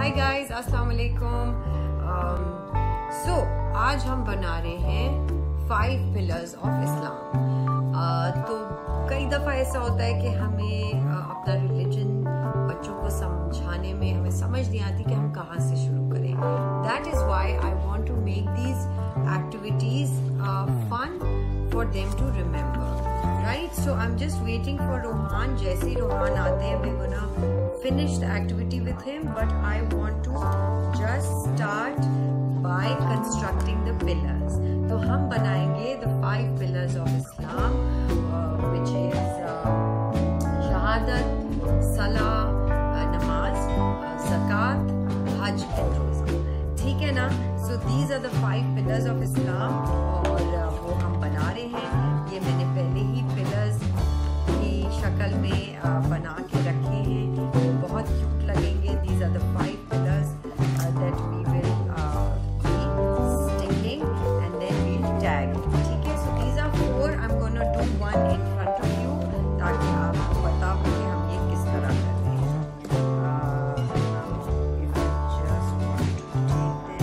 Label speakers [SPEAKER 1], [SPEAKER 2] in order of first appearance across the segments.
[SPEAKER 1] Hi guys, अस्सलाम वालेकुम। सो आज हम बना रहे हैं 5 पिलर्स ऑफ इस्लाम। तो कई दफ़ा ऐसा होता है कि हमें अपना रिलीजन बच्चों को समझाने में हमें समझ नहीं आती कि हम कहाँ से शुरू करें। That is why I want to make these activities fun for them to remember, right? So I am just waiting for Rohan. जैसे ही रोहान आते हैं we're gonna finish the activity with him, but I want to just start by constructing the pillars. तो हम बनाएंगे the 5 pillars of Islam, which is शहादत, सलाह, नमाज, ज़कात, हज एंड रोज़ा। ठीक है ना? So these are the 5 pillars of Islam और वो हम बना रहे हैं। ये मैंने पहले ही pillars की शक्ल में बना के रखे हैं। बहुत क्यूट लगेंगे। These are the 5 pillars that we will be sticking and then we'll tag it. ठीक है? So these are 4. I'm gonna do one in front of you ताकि आपको पता हो कि हम ये किस तरह करते हैं। If I just want to take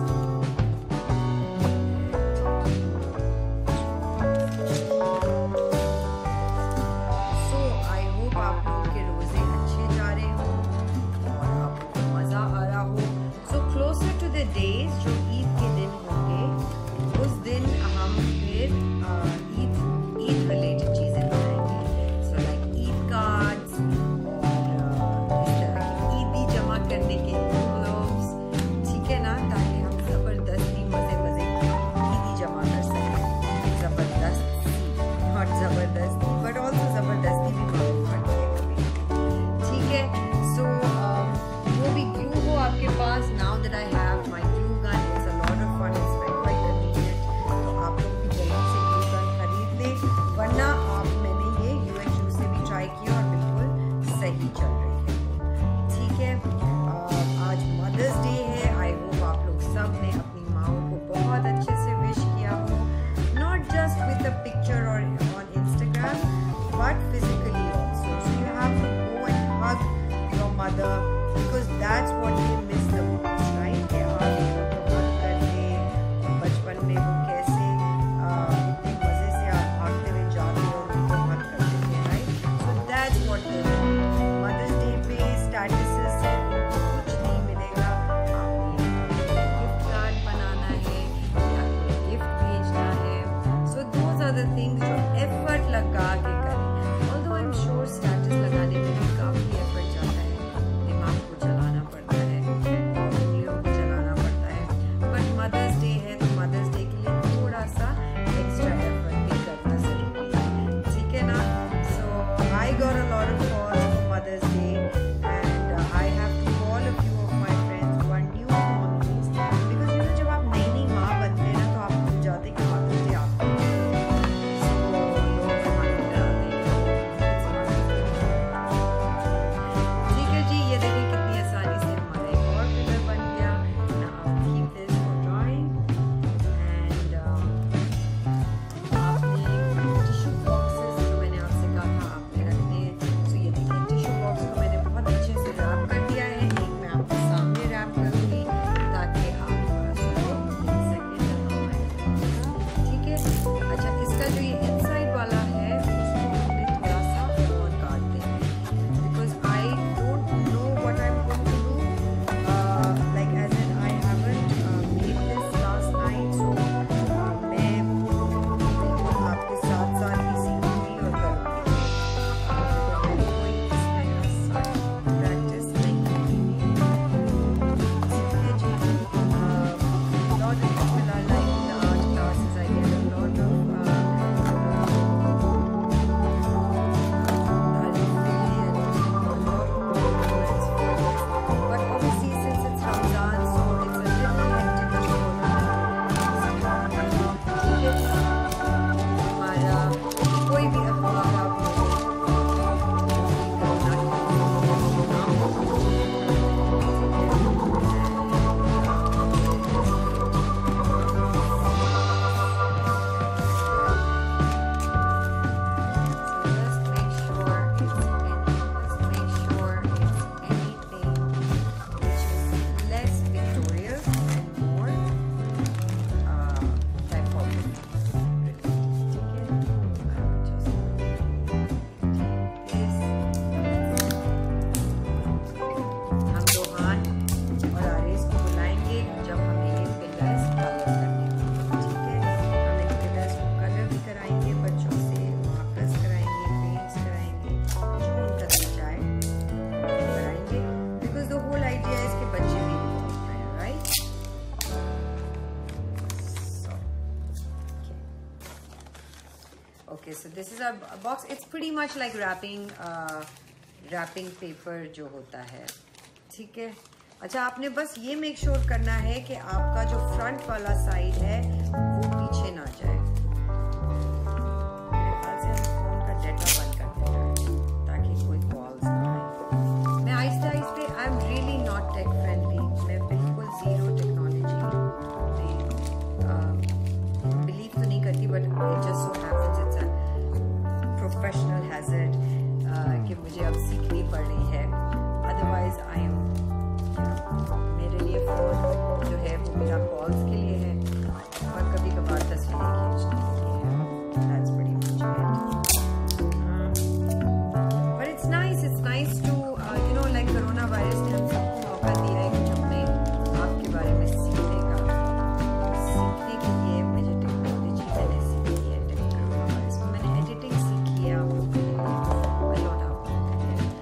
[SPEAKER 1] this. So I hope आप लोगों के रोजे अच्छे जा रहे हो और आपको मजा आ रहा हो। So closer to the days जो ईद के दिन होंगे, उस दिन हम फिर ईद रिलेटेड चीजें बनाएंगे। So like ईद कार्ड्स और इस तरह की ईदी जमा करने के envelopes, ठीक है ना? ताकि हम जबरदस्ती मजे की ईदी जमा कर सकें। जबरदस्त, नॉट जबरदस्ती, बट ऑल्सो जबरदस्ती भी मालूम पड़ती है कभी। ठीक है? So वो भी glue हो आपके पास। Now that I have my glue gun, it's a lot of fun, it's quite convenient। तो आप लोग भी जल्दी से glue gun खरीद लें, वरना मैंने ये UHU से भी ट्राई किया और बिल्कुल सही चल रही है। ठीक है? आज मदर्स डे है। आई होप आप लोग सब ने अपनी माओ को बहुत अच्छे से विश किया हो, not just with a picture or on Instagram, but physically also. So you have to go and hug your mother because that's what they miss the most, right? कि आप उनको hug करते और बचपन में वो कैसे इतने मजे से आप भागते हुए जाते और उनको hug करते थे, right? So that's what they want. Mother's Day पे statuses से उनको कुछ नहीं मिलेगा। आपने गिफ्ट कार्ड बनाना है या कोई गिफ्ट भेजना है। So those are the things जो effort लगा के करें। Although I'm sure status लगाने में भी काफी effort जाता है, दिमाग को चलाना पड़ता है और उंगलियों को चलाना पड़ता है। But Mother's Day है तो Mother's Day के लिए थोड़ा सा extra effort भी करना जरूरी है। ठीक है ना? So I got a lot of calls for Mother's Day and so this is our box. It's pretty much like wrapping paper जो होता है, ठीक है। अच्छा, आपने बस ये मेक श्योर करना है कि आपका जो फ्रंट वाला साइड है वो पीछे ना जाए। मेरे ख्याल से हम फोन का डेटा बंद कर देना है ताकि कोई कॉल्स ना आए। मैं आहिस्ते आहिस्ते, I am really not tech friendly, मैं बिल्कुल जीरो टेक्नोलॉजी में बिलीव तो नहीं करती, but it just so happens it's a professional hazard कि मुझे अब सीखनी पड़ रही है। अदरवाइज आई एम, मेरे लिए फोन जो है वो मेरा कॉल्स के लिए है और कभी कभार तस्वीरें खींचने के लिए है। That's pretty much it. But it's nice to like corona virus ने हम सबको मौका दिया है कुछ अपने आप के बारे में सीखने के लिए। मुझे टेक्नोलॉजी मैंने सीखी है, कोरोना वायरस में मैंने एडिटिंग सीखी है, आप लोग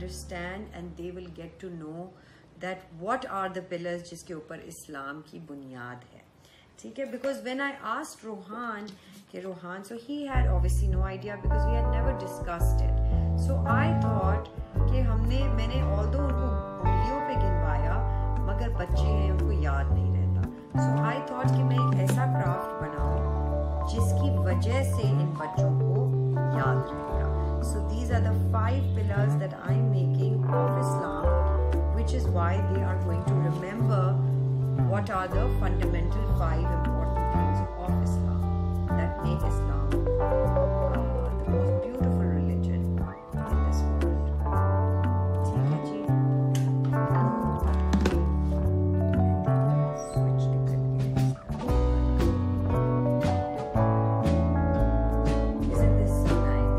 [SPEAKER 1] understand and they will get to know that what are the pillars जिसके ऊपर इस्लाम की बुनियाद है, ठीक है. Because when I asked Rohan कि Rohan, so he had obviously no idea because we had never discussed it. So I thought कि मैंने although उनको उंगलियों पे गिनवाया मगर बच्चे हैं उनको याद नहीं रहता. So I thought कि मैं एक ऐसा क्राफ्ट बनाऊं जिसकी वजह से इन बच्चों को याद रहेगा. So these are the 5 pillars that I'm making of Islam, which is why they are going to remember what are the fundamental 5 important things of Islam that make Islam the most beautiful religion in this world. ठीक है जी. Switch to clip. Isn't this so nice?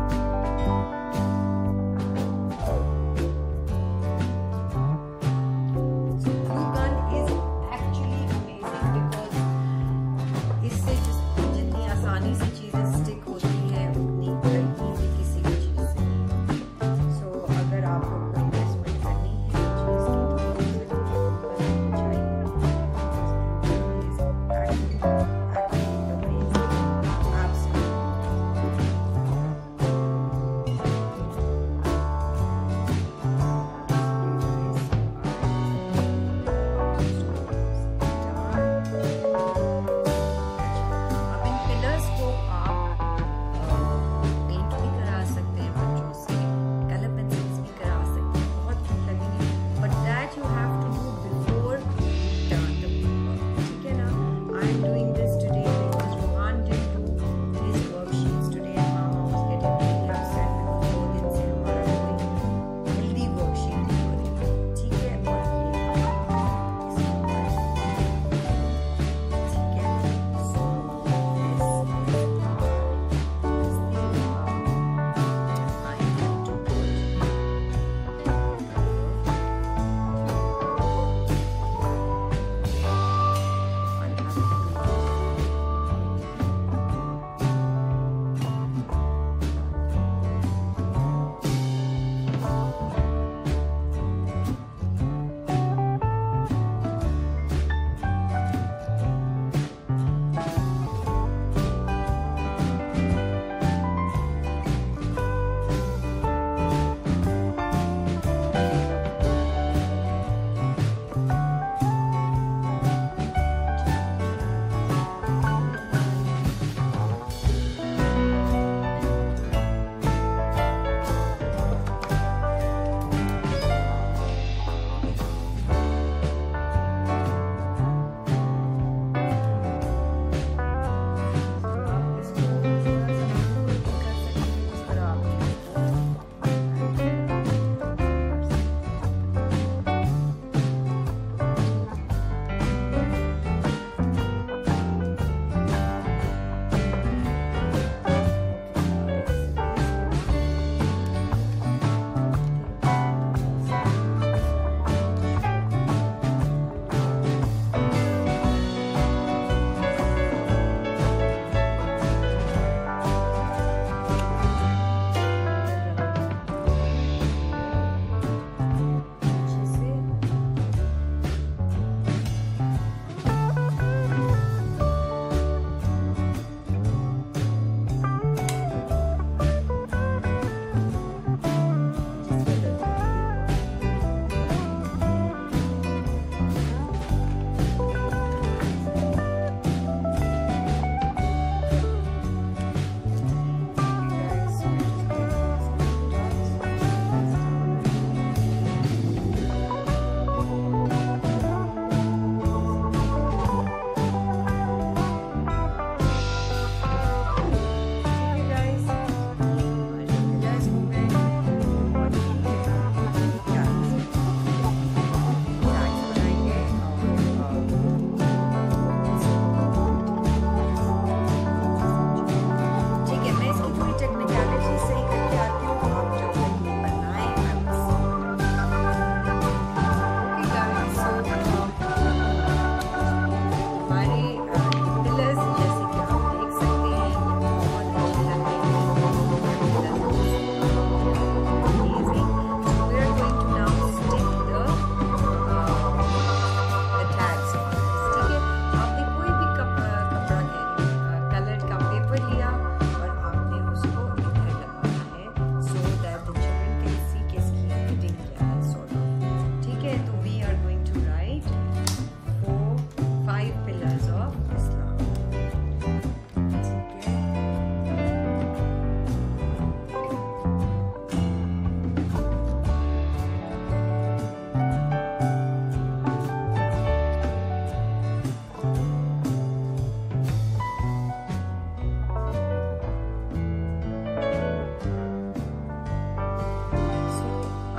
[SPEAKER 1] So glue gun is actually amazing because इससे जितनी आसानी से चीजें stick होती हैं उतनी गलती भी किसी भी चीज से नहीं. So अगर आप लोग कोई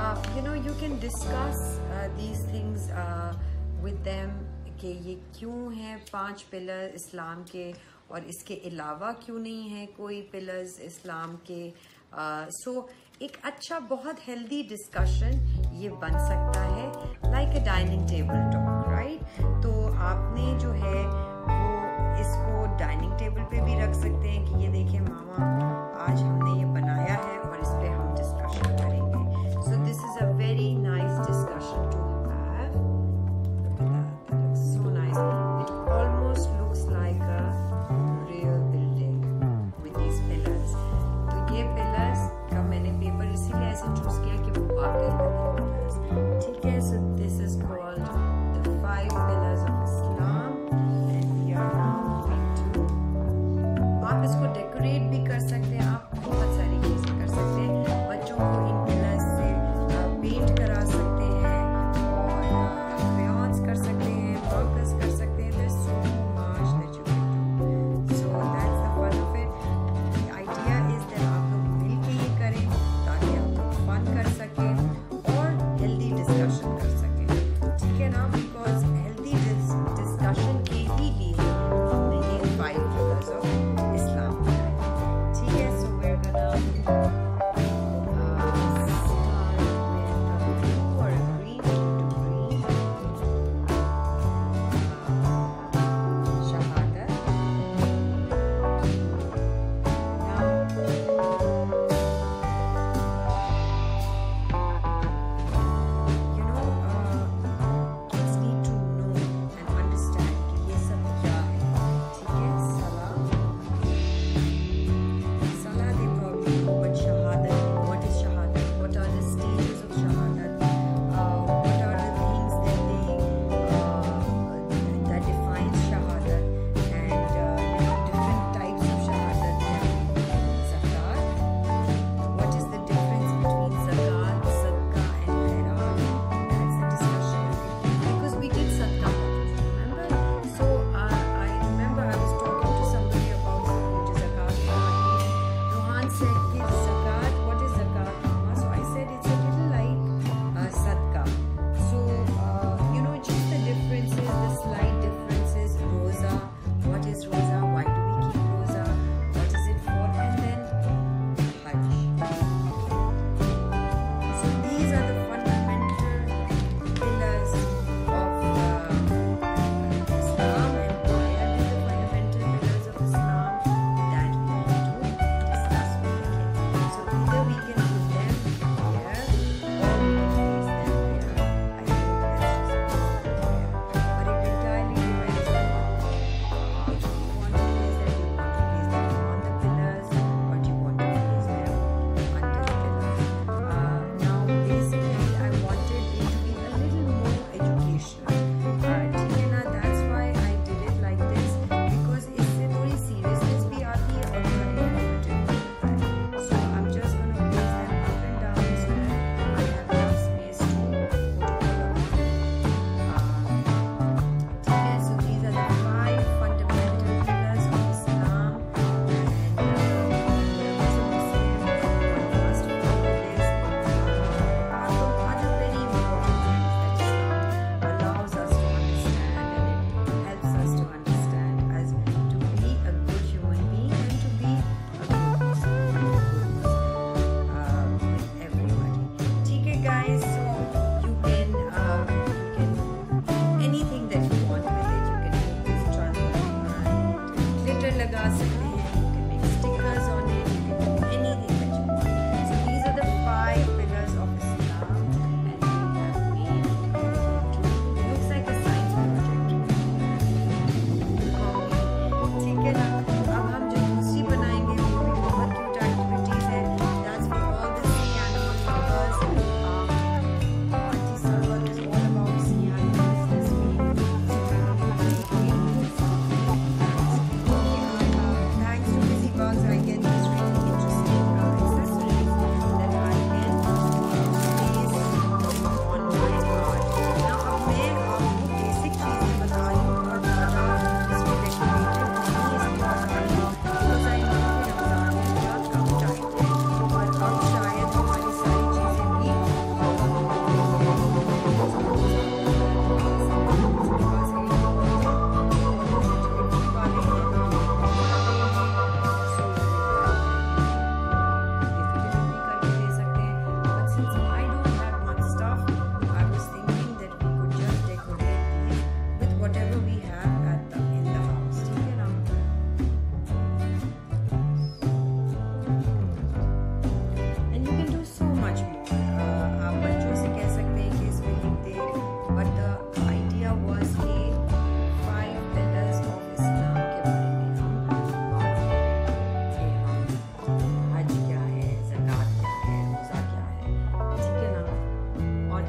[SPEAKER 1] you can discuss these things with them कि ये क्यों है 5 पिलर इस्लाम के और इसके अलावा क्यों नहीं है कोई पिलर्स इस्लाम के। सो एक अच्छा बहुत हेल्दी डिस्कशन ये बन सकता है, like a dining table talk, right. तो आपने जो है वो इसको डाइनिंग टेबल पे भी रख सकते हैं कि ये देखें मामा आज हमने ये बनाया है और इस पे हम डिस्कशन करेंगे। So this is a very nice discussion to have. That looks so nice. It almost looks like a real building with these pillars. तो ये pillars का मैंने पेपर इसीलिए ऐसे चूज किया कि वो वाकई लगे pillars, ठीक है। So this is called the 5 pillars of Islam and we are now going to, आप इसको डेकोरेट भी कर सकते हैं, आप बहुत सारी चीजें कर सकते हैं। बच्चों को इन pillars से पेंट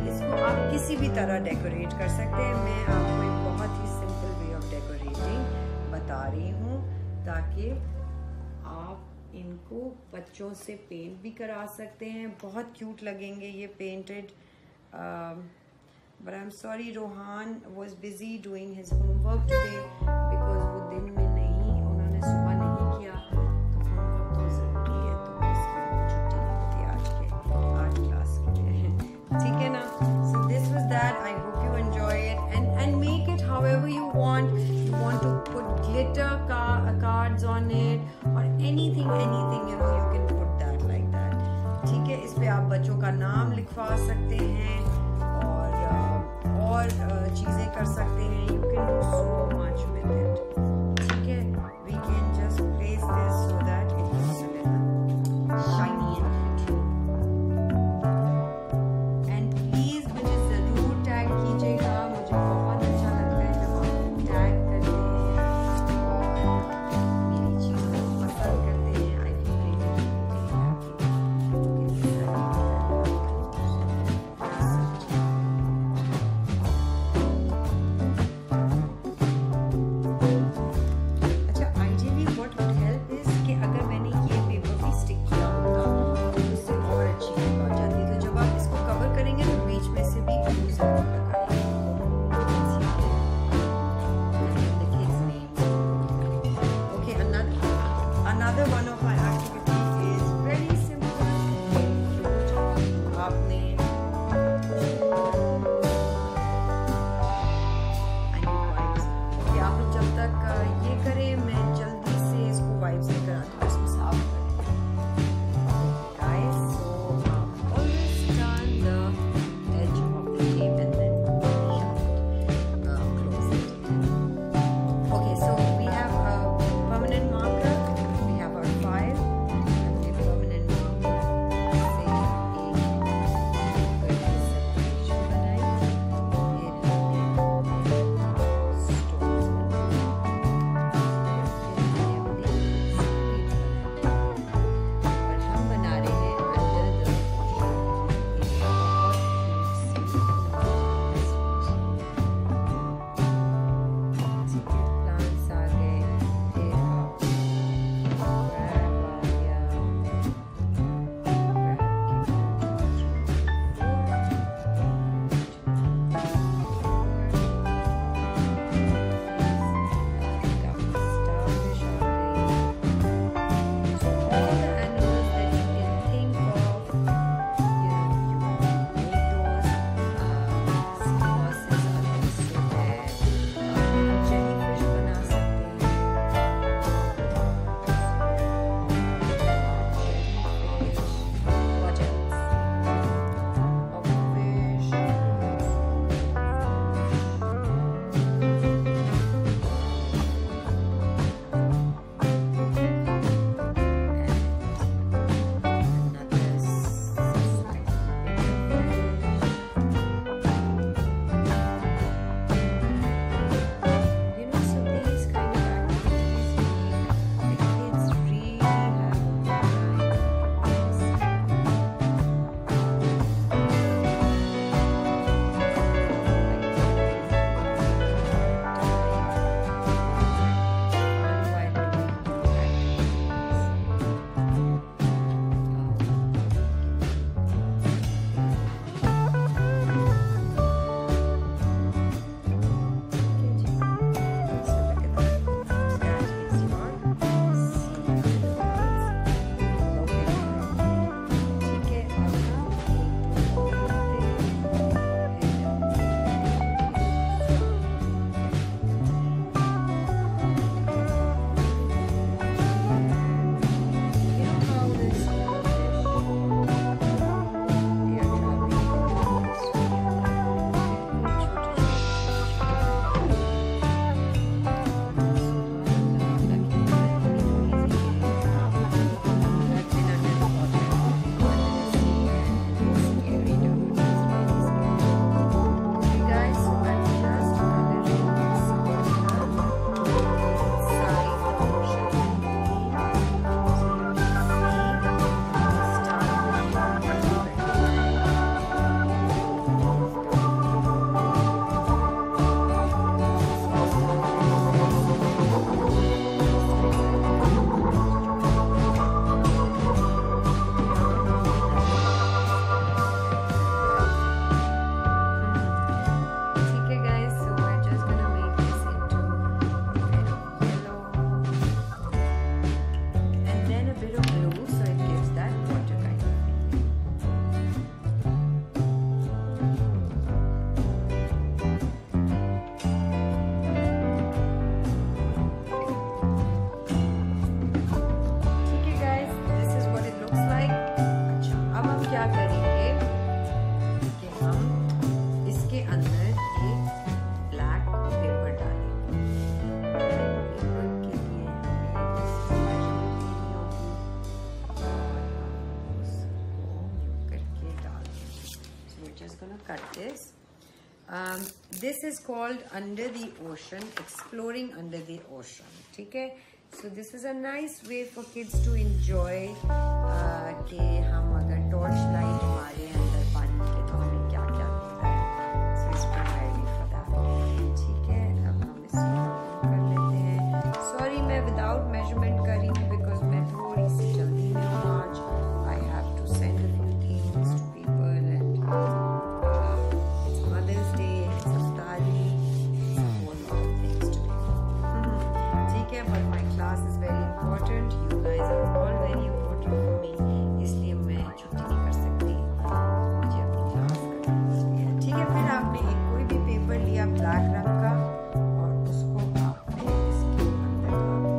[SPEAKER 1] इसको आप किसी भी तरह डेकोरेट कर सकते हैं। मैं आपको एक बहुत ही सिंपल वे ऑफ डेकोरेटिंग बता रही हूँ ताकि आप इनको बच्चों से पेंट भी करा सकते हैं। बहुत क्यूट लगेंगे ये painted. But I am sorry, Rohan was busy doing his homework today because वो दिन में नहीं, उन्होंने सुबह नहीं किया, तो होमवर्क तो जरूरी है, तो इसकी छुट्टी नहीं होती आज के आर्ट क्लास के लिए। ठीक है ना? So this was that. I hope you enjoy it and make it however you want. You want to put glitter cards on it or anything, you know, you can put that like that. ठीक है? इस पे आप बच्चों का नाम लिखवा सकते हैं और चीजें कर सकते हैं। You can do so much with it. ठीक है? We can just place this so that it looks a little shiny and pretty. And please मुझे जरूर टैग कीजिएगा, मुझे बहुत अच्छा लगता है जब आप टैग करते हैं और मेरी चीज़ों को पसंद करते हैं। I feel really happy. अच्छा, IJV what would help is कि अगर मैंने ये पेपर भी स्टिक किया होता तो उससे और अच्छी लुक आ जाती। तो जब आप इसको कवर करेंगे तो बीच में से भी ग्लू जरूर लगाइए। Okay, another one of my activities is very simple. आपने आप लोग जब तक ये करें, मैं जल्दी से इसको वाइप से कराती हूँ, इसको साफ करें। Guys, so always turn the edge of the tape and this. This is called Under the Ocean, Exploring Under the Ocean. Okay, so this is a nice way for kids to enjoy कि हम अगर torch light मारे अंदर पानी के तो हमें क्या क्या मिलता है. So it's preparing for that. ठीक है, अब हम इसको कर लेते हैं. Sorry मैं without measurement कर रही हूँ because मैं थोड़ी सी जल्दी में हूँ आज. I have to send a few things to people and it's Mother's Day, it's Aftari, it's a whole lot of things to do. ठीक है, but my class is very important. You guys are all very important for me. इसलिए मैं छुट्टी नहीं कर सकती. मुझे अपनी क्लास करनी है. ठीक है, फिर आपने एक कोई भी पेपर लिया ब्लैक रंग का और उसको आपने इसके अंदर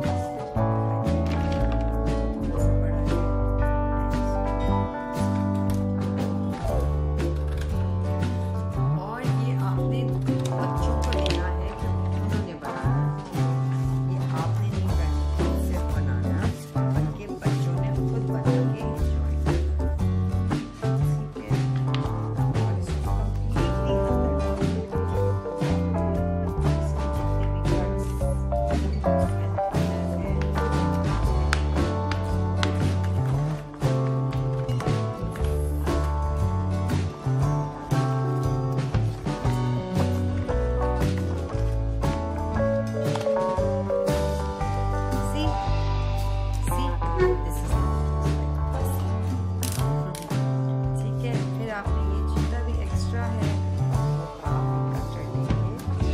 [SPEAKER 1] और ये आपने बच्चों को लेना है क्योंकि उन्होंने बनाना है. ये आपने नहीं करना, सिर्फ बनाना है. बल्कि बच्चों ने खुद बना के एंजॉय करना. ठीक है, और इसको कम्प्लीटली अंदर डाल देना. इसके जितने भी कट्स See, this is ठीक है. फिर आपने ये जितना भी एक्स्ट्रा है वो आप कट कर लेंगे.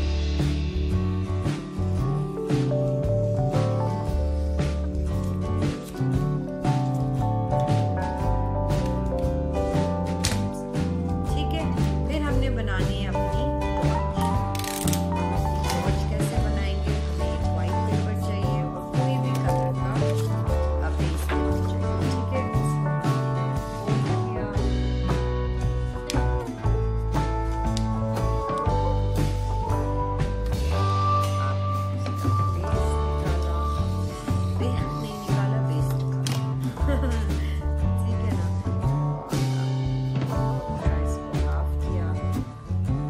[SPEAKER 1] ठीक है, फिर हमने बनानी है अपनी वॉच. कैसे बनाएंगे? हमें एक व्हाइट पेपर चाहिए और कोई भी कलर का बेस पेपर चाहिए. ठीक है, उसको हमने फोल्ड किया. आपने उसका बेस निकाला. बेस नहीं निकाला, बेस निकाला. ठीक है ना. और आपने इसको हाफ किया.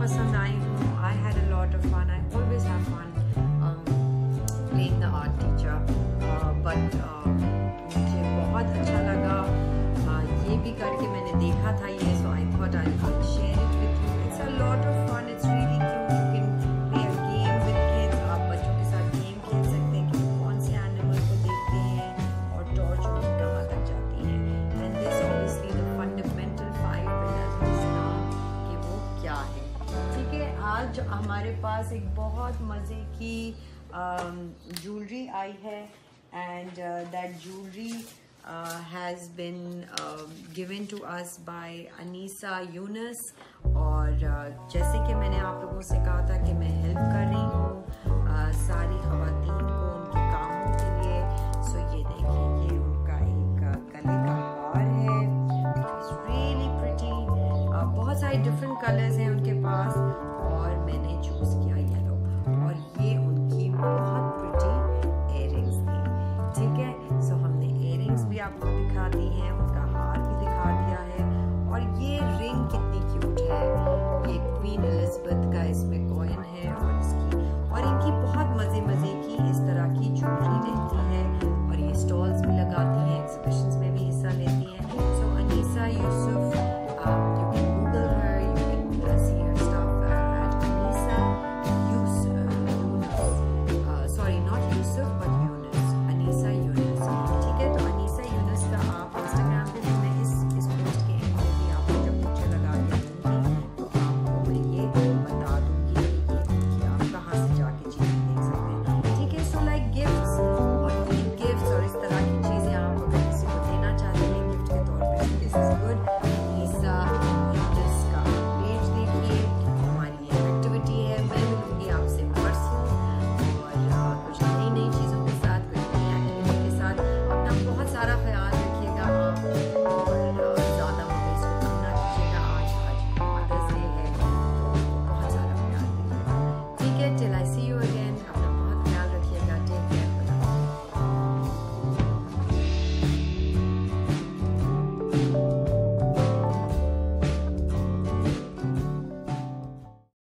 [SPEAKER 1] पसंद आई हूँ। I had a lot of fun, I always have fun playing the art teacher, but मुझे बहुत अच्छा लगा ये भी करके। मैंने देखा था ये, so I thought I will share it with you. It's a lot of fun, it's really cute. You can play a game with kids, आप बच्चों के साथ गेम खेल सकते हैं कि कौन से एनिमल को देखते हैं और टॉर्च उनकी कहाँ तक जाती है। And this obviously the fundamental 5 pillars of Islam कि वो क्या है। ठीक है, आज हमारे पास एक बहुत मज़े की jewelry आई है, and that jewelry has been given to us by Anisa Yunus। और जैसे कि मैंने आप लोगों से कहा था कि मैं हेल्प कर रही हूँ सारी ख़वातीन को उनके कामों के लिए। सो ये देखिए, ये उनका एक गले का हार है, इट्स रियली प्रिटी। बहुत सारे डिफरेंट कलर्स हैं उनके पास और मैंने चूज़ किया येलो। और ये उनकी बहुत प्रिटी इयररिंग्स थी। ठीक है, सो हमने इयररिंग्स भी आपको दिखा दी हैं, उनका हार भी दिखा दिया है। और ये रिंग कितनी क्यूट है, ये क्वीन एलिजाबेथ का इसमें